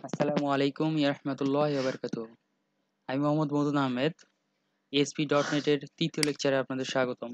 আসসালামু আলাইকুম রহমতুল্লাহি ওয়া বারাকাতুহু। আমি মোহাম্মদ মদুন আহমেদ। ASP.NET এর তৃতীয় লেকচারে আপনাদের স্বাগতম।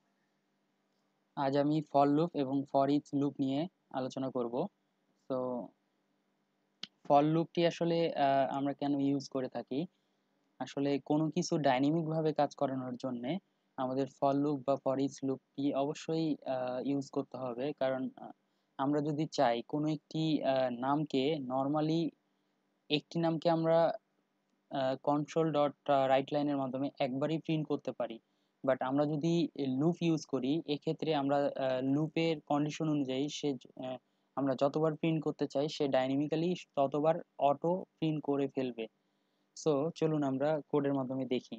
আজ আমি ফর লুপ এবং ফর ইচ লুপ নিয়ে আলোচনা করব। তো ফর লুপটি আসলে আমরা কেন ইউজ করে থাকি? আসলে কোনো কিছু ডাইনামিক ভাবে কাজ করানোর জন্য আমাদের ফর লুপ বা ফর ইচ লুপটি অবশ্যই ইউজ করতে হবে, কারণ আমরা যদি চাই কোনো একটি নামকে নর্মালি একটি নামকে আমরা কন্ট্রোল ডট রাইট লাইনের মাধ্যমে একবারই প্রিন্ট করতে পারি, বাট আমরা যদি লুপ ইউজ করি এক্ষেত্রে আমরা লুপের কন্ডিশন অনুযায়ী আমরা যতবার প্রিন্ট করতে চাই সে ডাইনামিক্যালি ততবার অটো প্রিন্ট করে ফেলবে। সো চলুন আমরা কোডের মাধ্যমে দেখি।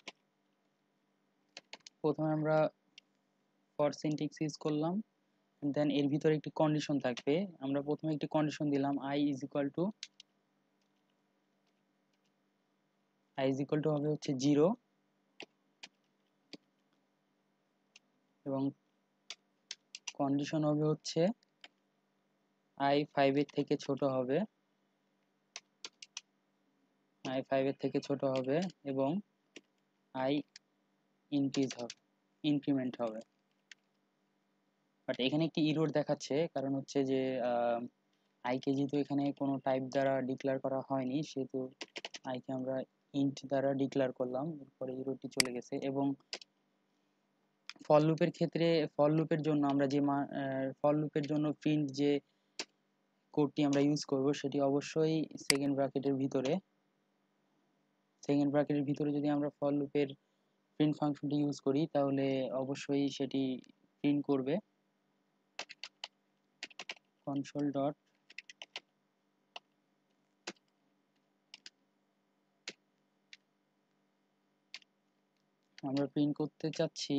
প্রথমে আমরা ফর সিনট্যাক্স ইউজ করলাম, দেন এর ভিতরে একটি কন্ডিশন থাকবে। আমরা প্রথমে একটি কন্ডিশন দিলাম i ইজ ইকুয়াল টু হবে হচ্ছে 0, এবং কন্ডিশন হবে হচ্ছে i 5 এর থেকে ছোট হবে, এবং i ইনক্রিমেন্ট হবে। বাট এখানে একটি ইরর দেখাচ্ছে, কারণ হচ্ছে যে i কে যেহেতু এখানে কোনো টাইপ দ্বারা ডিক্লেয়ার করা হয়নি, সেহেতু i কে আমরা ইন্ট দ্বারা ডিক্লেয়ার করলাম, এরপরে ইররটি চলে গেছে। এবং ফর লুপের ক্ষেত্রে ফর লুপের জন্য প্রিন্ট যে কোডটি আমরা ইউজ করব সেটি অবশ্যই সেকেন্ড ব্র্যাকেটের ভিতরে যদি আমরা ফর লুপের প্রিন্ট ফাংশনটি ইউজ করি তাহলে অবশ্যই সেটি প্রিন্ট করবে কনসোল ডট আমরা প্রিন্ট করতে চাচ্ছি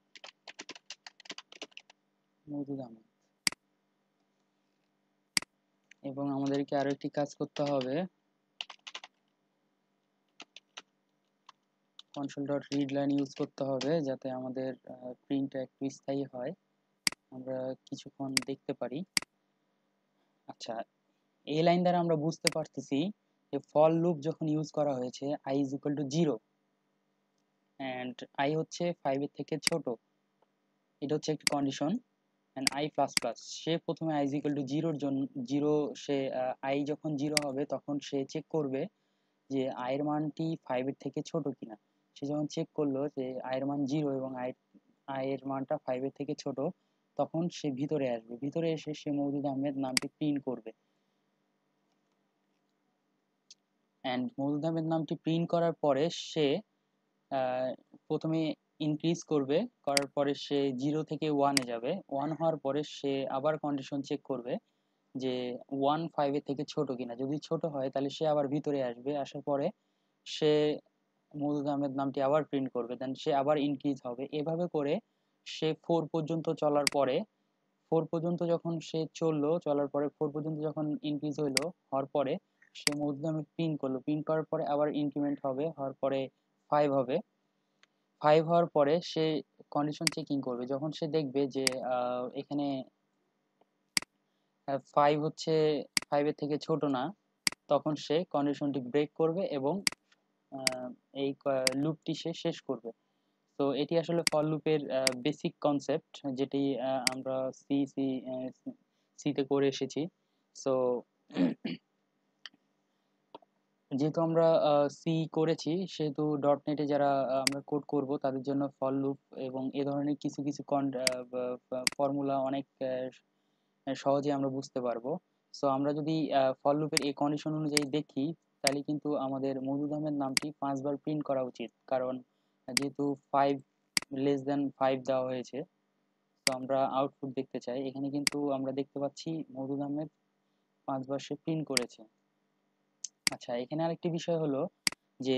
মওদুদ আহমেদ। এবং আমাদেরকে আরো একটি কাজ করতে হবে, console dot read line use করতে হবে, যাতে আমাদের প্রিন্টটা একটু স্থায়ী হয়, আমরা কিছুক্ষণ দেখতে পারি। আচ্ছা, এই লাইন দ্বারা আমরা বুঝতে পারতেছি যে ফর লুপ যখন ইউজ করা হয়েছে i is equal to 0 and i হচ্ছে 5 এর থেকে ছোট, এটা হচ্ছে একটি condition. And i plus plus, সে প্রথমে i ইজ ইকুয়াল টু 0 এর জন্য 0, সে i যখন 0 হবে তখন সে চেক করবে যে i এর মানটি 5 এর থেকে ছোট কিনা। সে যখন চেক করলো যে i এর মান 0 এবং i এর মানটা 5 এর থেকে ছোট, তখন সে ভিতরে এসে সে মওদুদ আহমেদ নামটি প্রিন্ট করবে। অ্যান্ড মওদুদ আহমেদ নামটি প্রিন্ট করার পরে সে প্রথমে ইনক্রিজ করার পরে সে 0 থেকে 1 এ যাবে। 1 হওয়ার পরে সে আবার কন্ডিশন চেক করবে যে 1 5 এর থেকে ছোট কিনা। যদি ছোট হয় তাহলে সে আবার ভিতরে আসবে, আসার পরে সে মওদুদ আহমেদ নামটি আবার প্রিন্ট করবে, দেন সে আবার ইনক্রিজ হবে। এভাবে করে সে 4 পর্যন্ত চলার পরে 4 পর্যন্ত যখন সে চলার পরে 4 পর্যন্ত যখন ইনক্রিজ হওয়ার পরে সে মওদুদ আহমেদ প্রিন্ট করার পরে আবার ইনক্রিমেন্ট হওয়ার পরে 5 হবে। 5 হওয়ার পরে সে কন্ডিশন চেকিং করবে, যখন সে দেখবে যে এখানে 5 হচ্ছে 5 এর থেকে ছোট না, তখন সে কন্ডিশনটি ব্রেক করবে এবং এই লুপটি সে শেষ করবে। তো এটি আসলে ফর লুপের বেসিক কনসেপ্ট, যেটি আমরা সিতে করে এসেছি। সো যেহেতু আমরা সি করেছি, সেহেতু ডট নেটে যারা আমরা কোড করব তাদের জন্য ফর লুপ এবং এ ধরনের কিছু কিছু ফর্মুলা অনেক সহজে আমরা বুঝতে পারবো। সো আমরা যদি ফর লুপের এই কন্ডিশন অনুযায়ী দেখি, তাহলে কিন্তু আমাদের মওদুদ আহমেদ নামটি 5 বার প্রিন্ট করা উচিত, কারণ যেহেতু 5 লেস দেন 5 দেওয়া হয়েছে। তো আমরা আউটপুট দেখতে চাই, এখানে কিন্তু আমরা দেখতে পাচ্ছি মওদুদ আহমেদ 5 বার সে প্রিন্ট করেছে। আচ্ছা, এখানে আরেকটি বিষয় হলো যে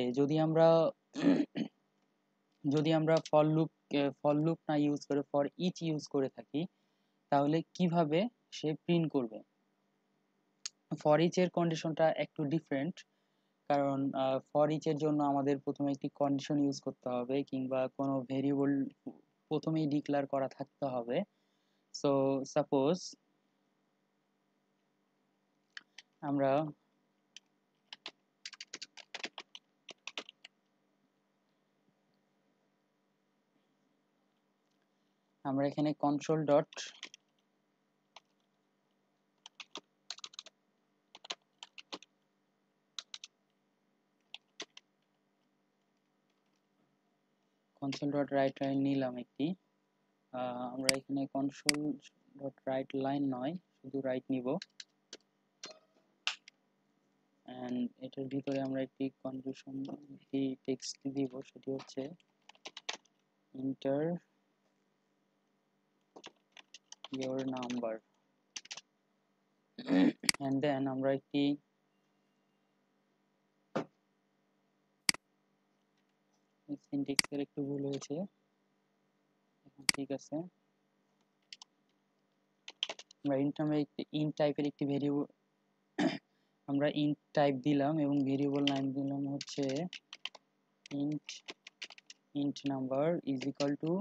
যদি আমরা ফর লুপ না ইউজ করে ফর ইচ ইউজ করে থাকি, তাহলে কিভাবে সে প্রিন্ট করবে। ফর ইচ এর কন্ডিশনটা একটু ডিফারেন্ট, কারণ ফর ইচ এর জন্য আমাদের প্রথমে একটি কন্ডিশন ইউজ করতে হবে, কিংবা কোনো ভেরিয়েবল প্রথমেই ডিক্লেয়ার করা থাকতে হবে। সো সাপোজ আমরা আমরা এখানে কনসোল ডট রাইট লাইন নিলাম একটি। আমরা এখানে কনসোল ডট রাইট লাইন নয়, শুধু রাইট নিব। এন্ড এটার ভিতরে আমরা একটি কন্ডিশন একটি টেক্সট দিব, সেটি হচ্ছে enter your number. And then আমরা একটি সিনট্যাক্সের একটু ভুল হয়েছে, ঠিক আছে। আমরা ইন্ট টাইপের একটি ভেরিয়েবল আমরা ইন্ট টাইপ দিলাম এবং ভেরিয়েবল নাম দিলাম হচ্ছে int number is equal to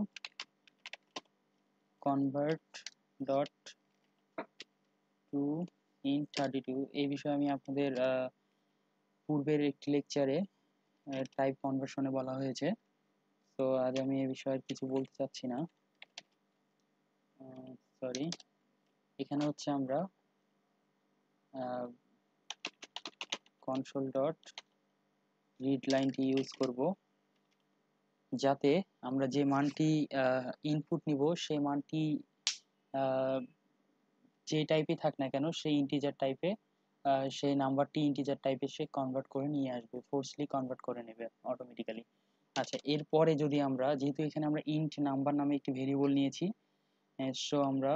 convert dot to int 32। এই বিষয়ে আমি আপনাদের পূর্বের একটি লেকচারে টাইপ কনভার্সনে বলা হয়েছে, তো আজ আমি এই বিষয়ে কিছু বলতে চাচ্ছি না, সরি। এখানে হচ্ছে আমরা কনসোল ডট রিড লাইনটি ইউজ করব, যাতে আমরা যে মানটি ইনপুট নিব সেই মানটি যে টাইপে থাক না কেন সেই ইন্টিজার টাইপে, সেই নাম্বারটি ইন্টিজার টাইপে সে কনভার্ট করে নিয়ে আসবে, ফোর্সলি কনভার্ট করে নেবে অটোমেটিক্যালি। আচ্ছা, এরপরে যদি আমরা, যেহেতু এখানে আমরা ইন্ট নাম্বার নামে একটি ভেরিয়েবল নিয়েছি, সো আমরা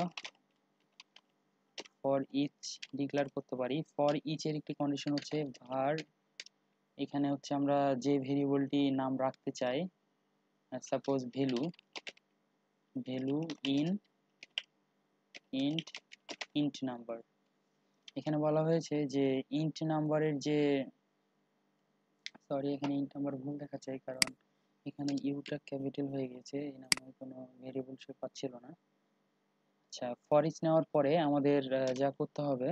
ফর ইচ ডিক্লেয়ার করতে পারি। ফর ইচ এর একটি কন্ডিশন হচ্ছে var, এখানে হচ্ছে আমরা যে ভেরিয়েবলটি নাম রাখতে চাই, suppose value in int number. এখানে বলা হয়েছে যে ইন্ট নাম্বারের যে, সরি এখানে ইন্ট নাম্বার ভুল দেখাচ্ছে, কারণ এখানে ইউটা ক্যাপিটাল হয়ে গেছে, এই নামে কোনো ভেরিয়েবল সে পাচ্ছিল না। আচ্ছা, ফর ইচ নেওয়ার পরে আমাদের যা করতে হবে,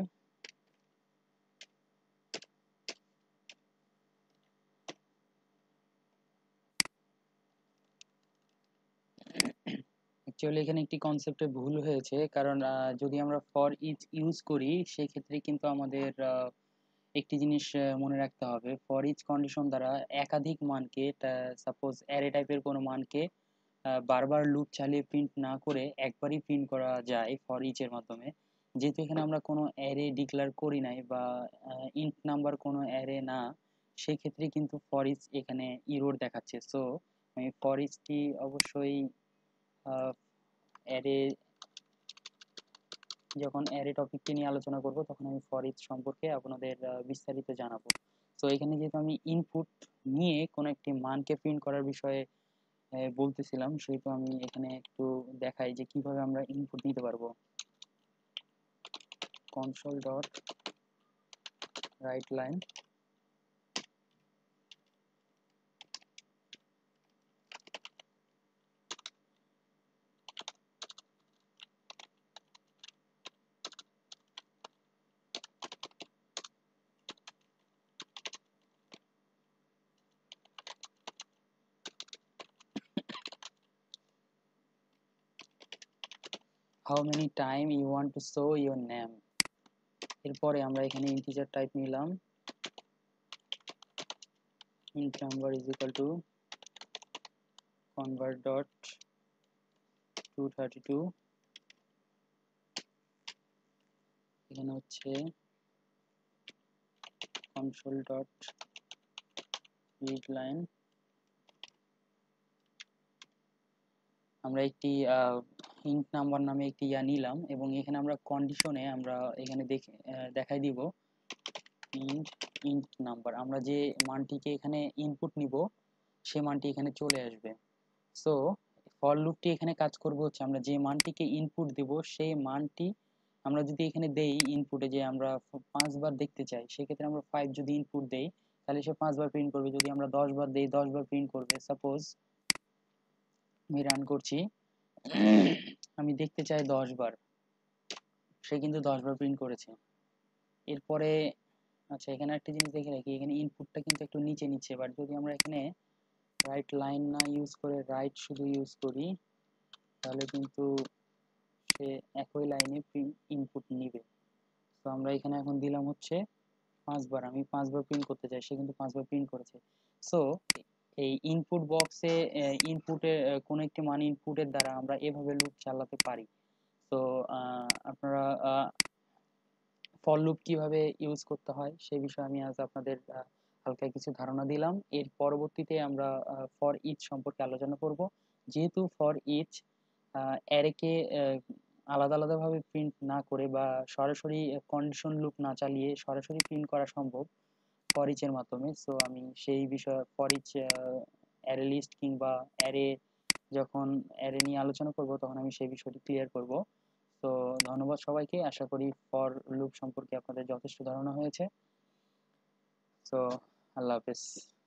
অ্যাকচুয়ালি এখানে একটি কনসেপ্টে ভুল হয়েছে, কারণ যদি আমরা ফর ইচ ইউজ করি সেই ক্ষেত্রে কিন্তু আমাদের একটি জিনিস মনে রাখতে হবে, ফর ইচ কন্ডিশন দ্বারা একাধিক মানকে, সাপোজ অ্যারে টাইপের কোনো মানকে বারবার লুপ চালিয়ে প্রিন্ট না করে একবারই প্রিন্ট করা যায় ফর ইচ এর মাধ্যমে। যেহেতু এখানে আমরা কোনো অ্যারে ডিক্লেয়ার করি নাই বা ইন্ট নাম্বার কোনো অ্যারে না, সেই ক্ষেত্রে কিন্তু ফর ইচ এখানে ইরর দেখাচ্ছে। সো আমি ফর ইচটি অবশ্যই অ্যারে, যখন অ্যারে টপিকটি নিয়ে আলোচনা করব তখন আমি ফর ইচ সম্পর্কে আপনাদের বিস্তারিত জানাবো। তো এখানে যেহেতু আমি ইনপুট নিয়ে কোনো একটি মানকে প্রিন্ট করার বিষয়ে বলতেছিলাম, সেহেতু আমি এখানে একটু দেখাই যে কিভাবে আমরা ইনপুট নিতে পারবো। Console dot write line, how many time you want to show your name। এরপরে আমরা এখানে ইন্টিজার টাইপ নিলাম, int number is equal to convert dot to 32। এখানে হচ্ছে কনসোল ডট রিড লাইন, আমরা একটি ইন্ট নাম্বার নামে একটি নিলাম এবং এখানে আমরা কন্ডিশনে আমরা এখানে দেখাই দিব ইন্ট নাম্বার, আমরা যে মানটিকে এখানে ইনপুট নিব সেই মানটি এখানে চলে আসবে। সো ফর লুপটি এখানে কাজ করবে হচ্ছে, আমরা যে মানটিকে ইনপুট দেব সেই মানটি আমরা যদি এখানে দেই ইনপুটে যে আমরা 5 বার দেখতে চাই, সেক্ষেত্রে আমরা 5 যদি ইনপুট দেই তাহলে সে 5 বার প্রিন্ট করবে। যদি আমরা 10 বার দেই 10 বার প্রিন্ট করবে। সাপোজ আমি রান করছি, আমি দেখতে চাই 10 বার, সে কিন্তু 10 বার প্রিন্ট করেছে। এরপরে আচ্ছা, এখানে একটা জিনিস দেখে রাখি, এখানে ইনপুটটা কিন্তু একটু নিচে নিচ্ছে, বাট যদি আমরা এখানে রাইট লাইন না ইউজ করে রাইট শুধু ইউজ করি, তাহলে কিন্তু সে একই লাইনে ইনপুট নিবে। তো আমরা এখানে এখন দিলাম হচ্ছে 5 বার, আমি 5 বার প্রিন্ট করতে চাই, সে কিন্তু 5 বার প্রিন্ট করেছে। সো এই ইনপুট বক্সে ইনপুটের কোনো একটি মান ইনপুটের দ্বারা আমরা এভাবে লুপ চালাতে পারি। তো আপনারা ফর লুপ কিভাবে ইউজ করতে হয় সে বিষয়ে আমি আজ আপনাদের হালকা কিছু ধারণা দিলাম। এর পরবর্তীতে আমরা ফর ইচ সম্পর্কে আলোচনা করব। যেহেতু ফর ইচ অ্যারেকে আলাদা আলাদাভাবে প্রিন্ট না করে বা সরাসরি কন্ডিশন লুপ না চালিয়ে সরাসরি প্রিন্ট করা সম্ভব ফর ইচ এর মাধ্যমে। সো আমি সেই বিষয়ে ফর ইচ অ্যারে লিস্ট কিংবা অ্যারে, যখন অ্যারে নিয়ে আলোচনা করব তখন আমি সেই বিষয়টি ক্লিয়ার করব। তো ধন্যবাদ সবাইকে, আশা করি ফর লুপ সম্পর্কে আপনাদের যথেষ্ট ধারণা হয়েছে। তো আল্লাহ হাফেজ।